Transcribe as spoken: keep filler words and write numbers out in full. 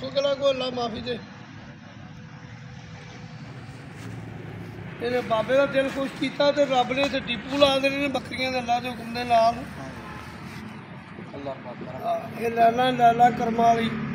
शुक्र को अल्लाह माफ़ी दे। इन्हें बाबे का दिल खुश किया तो रब ने तो डिपू ला देने बकरियां अल्लाह के हुक्म के नाल। ये लैला लैला करमां वाली